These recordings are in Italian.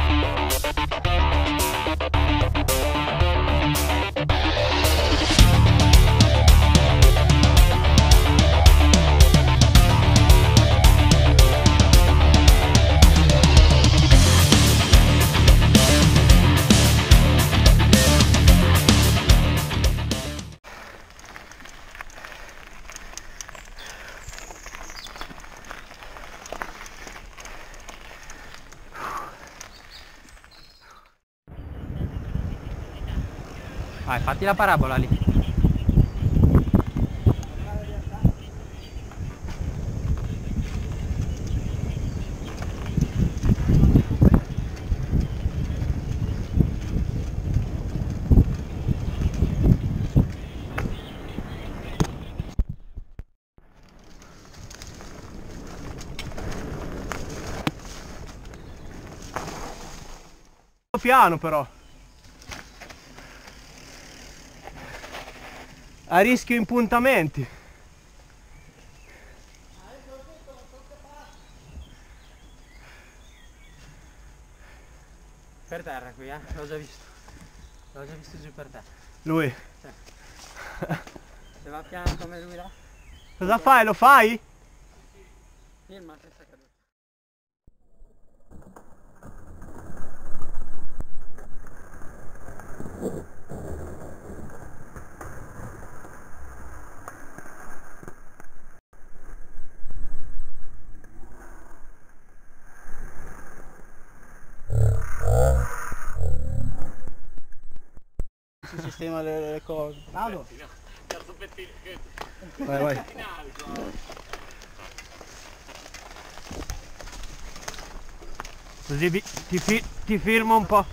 Vai, fatti la parabola lì. Piano però. A rischio impuntamenti. Per terra qui, l'ho già visto. L'ho già visto giù per terra. Lui. Sì. Se va piano come lui là. Cosa fai? Lo fai? Filma che sta cadendo. Si sistema le cose. Vado. Vai, vai. Così ti firmo un po'.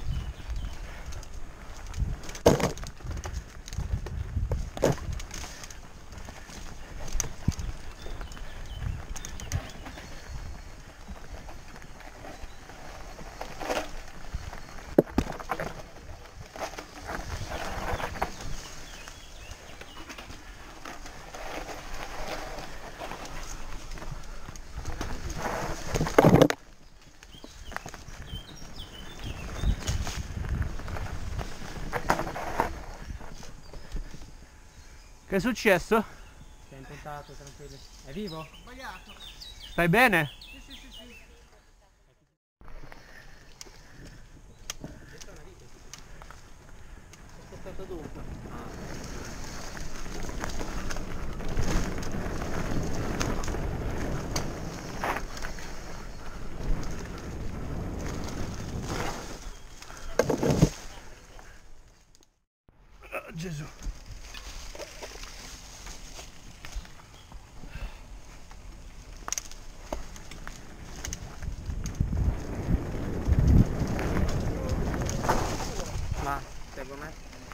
Che è successo? Si è impuntato, tranquillo. È vivo? Sbagliato. Stai bene? Sì, sì, sì, sì. È stato dunque. Gesù. Ma, seguo me.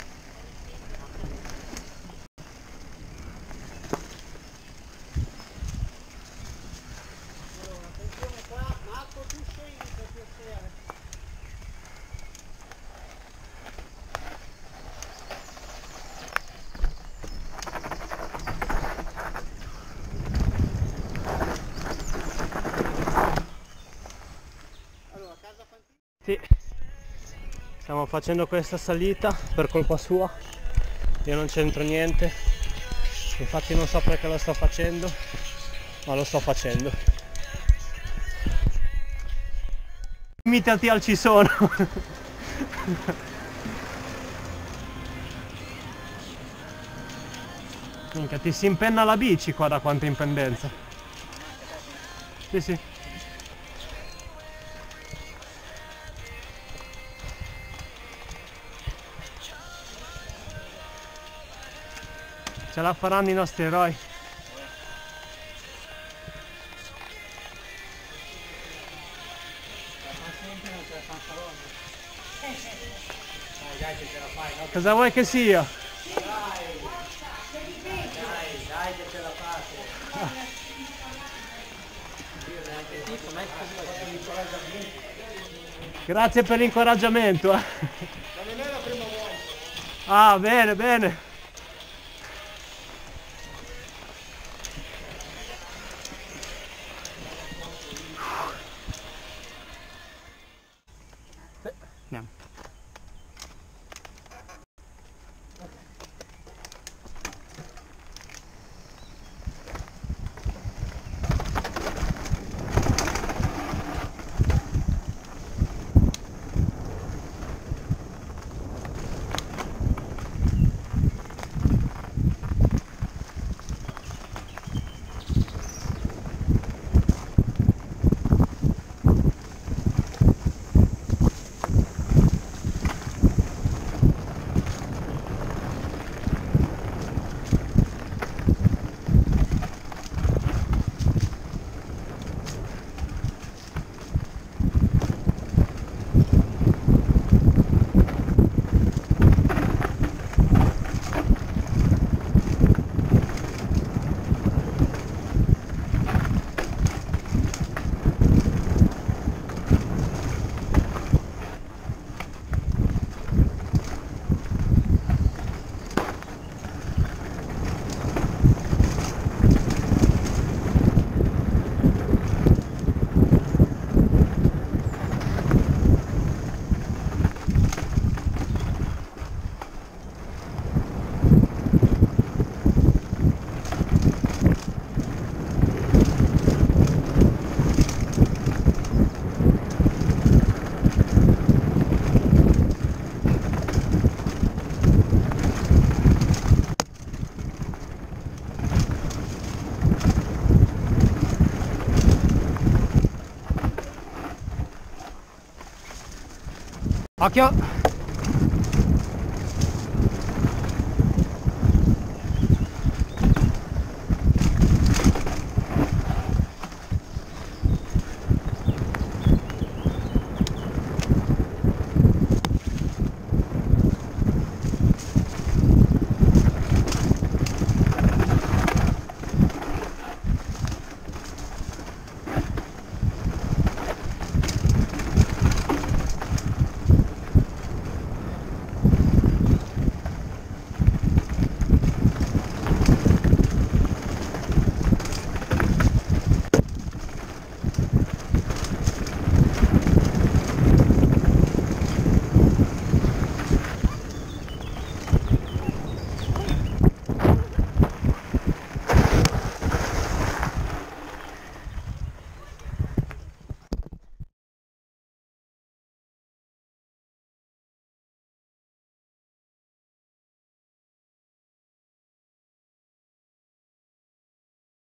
Attenzione qua, Marco, tu scendi per piacere. Allora, casa Fantini. Sì. Stiamo facendo questa salita per colpa sua. Io non c'entro niente. Infatti non so perché lo sto facendo, ma lo sto facendo. Imitati al ci sono. Minchia, ti si impenna la bici qua da quanta impendenza. Sì, sì. Ce la faranno i nostri eroi. Dai che ce la fai, no? Cosa vuoi che sia? Dai che ce la fate. Io neanche tipo, ma è così. Grazie per l'incoraggiamento. Ma non è la prima volta. Ah, bene, bene. Occhio!